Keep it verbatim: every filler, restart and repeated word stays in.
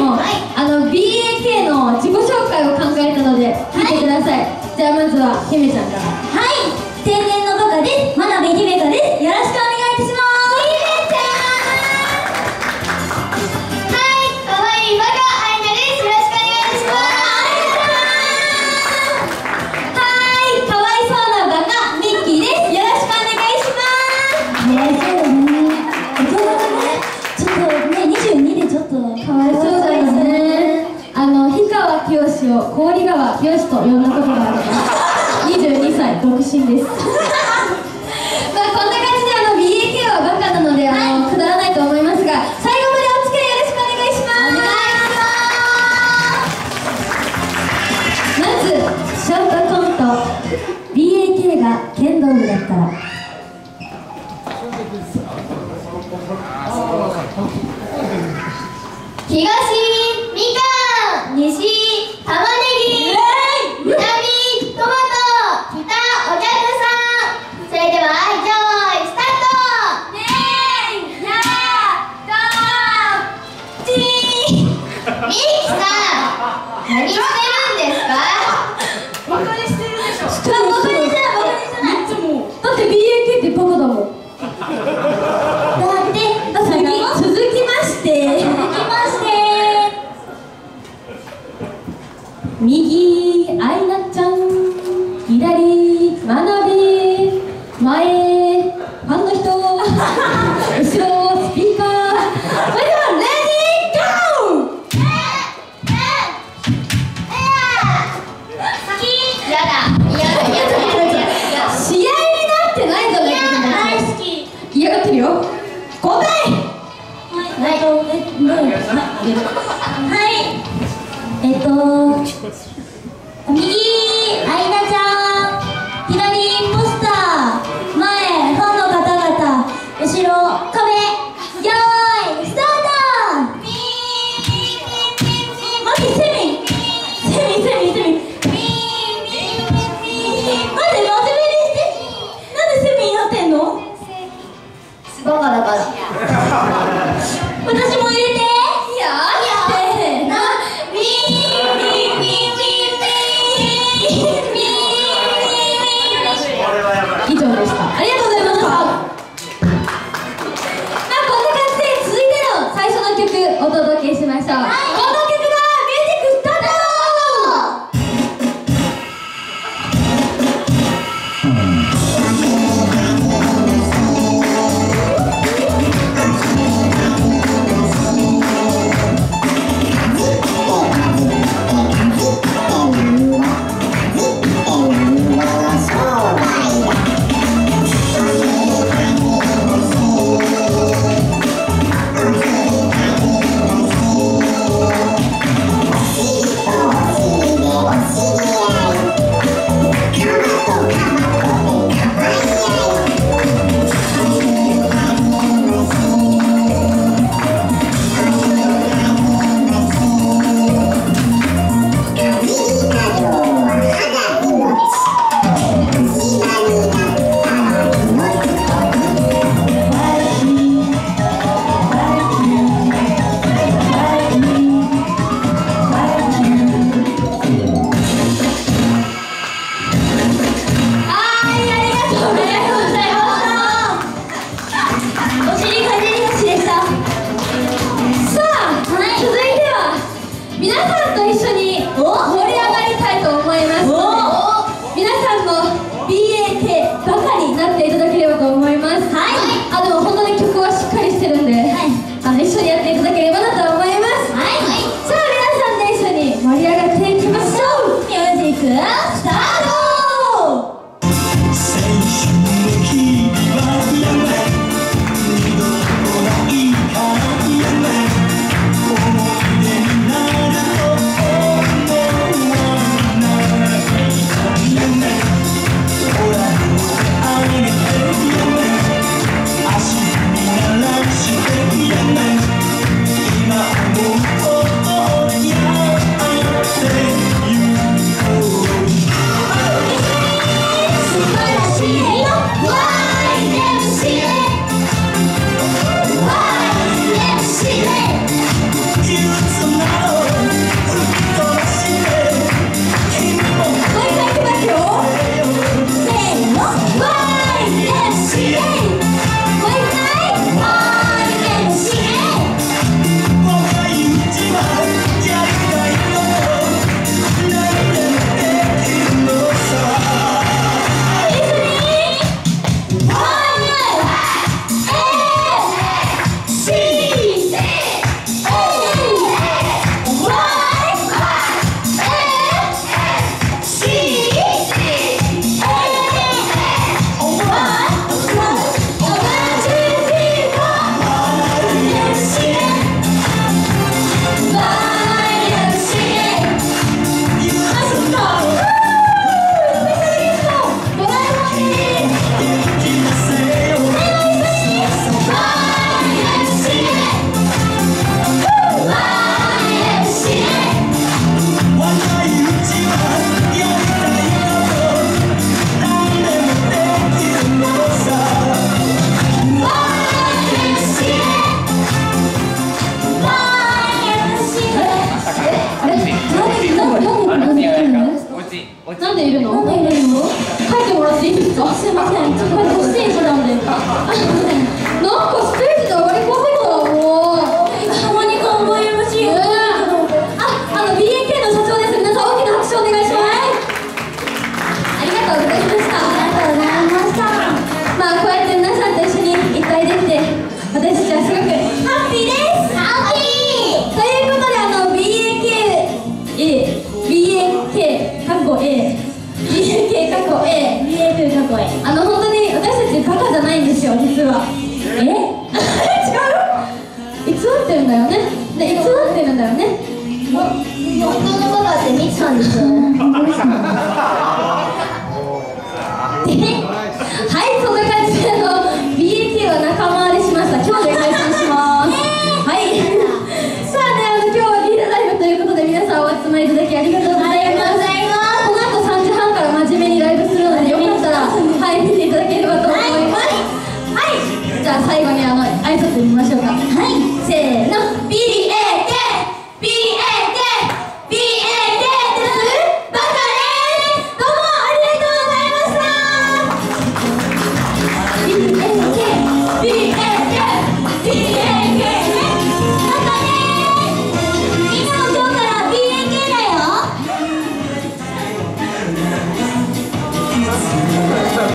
も、はい、あの ビーエーケー の自己紹介を考えたので聞いてください、はい、じゃあまずは姫ちゃんから。 はい、青年のバカです。真鍋姫香です。よろしくお願いいたします。姫ちゃん。はい、かわいいバカアイナです。よろしくお願いいたします。はい、かわいそうなバカミッキーです。よろしくお願いします。ねえ、そうだね、大人がね、ちょっとね、にじゅうにでちょっとかわいそうだよね。 あの氷川きよしを氷川きよしと呼んだことがあるにじゅうにさい独身です。まあこんな感じであの ビーエーケー はバカなので、あの、はい、くだらないと思いますが、最後までお付き合いよろしくお願いします。お願いします。まずショートコント ビーエーケー が剣道部だったら。 東みかん、西玉ねぎ、南トマト、北お客さん。それでは用意スタート。ねえ、やー、どー、ちー。ミキさん、何してるんですか？バカにしてるでしょ。バカにしてない、バカにしてない。 だって ビーエーケー ってバカだもん。 だってバカだもん。 続きまして続きまして右アイナちゃん、左真鍋、前ファンの人、後ろスピーカー。それではレディーゴー。 やだやだやだ。 試合になってないじゃないか。 大好き。 嫌がってるよ。答え。 はい、えっと、右、アイナちゃん、左、ポスター、前、ファンの方々、後ろ、壁、よーい、スタート。ミーミーミーミーミー。待って、セミセミセミセミミーミーミーミー。待って、真面目にして。なんでセミになってんの？バカだから私も入れて。いいよ。せーの。ミーミーミーミーミーミーミー。 以上でした。ありがとうございました。まあこんな感じで続いての最初の曲お届けしましょう。はい、この曲がミュージックスタート。 「 になんかステージで上がり込んでたもういつの間にか思いましい。 あ、あの ビーエーケー の社長です。皆さん大きな拍手お願いします。ありがとうございました。 ありがとうございました。 まあこうやって皆さんと一緒に一体できて私たちはすごくハッピーです。 ハッピーということであの ビーエーケー ビーエーケー かっこ A ビーエーケー かっこ A ビーエーケー かっこいい。 あの本当に私たちバカじゃないんですよ実は。 え？ 違う？偽ってるんだよね。で偽ってるんだよね。 本当のバカってミツさんですよね。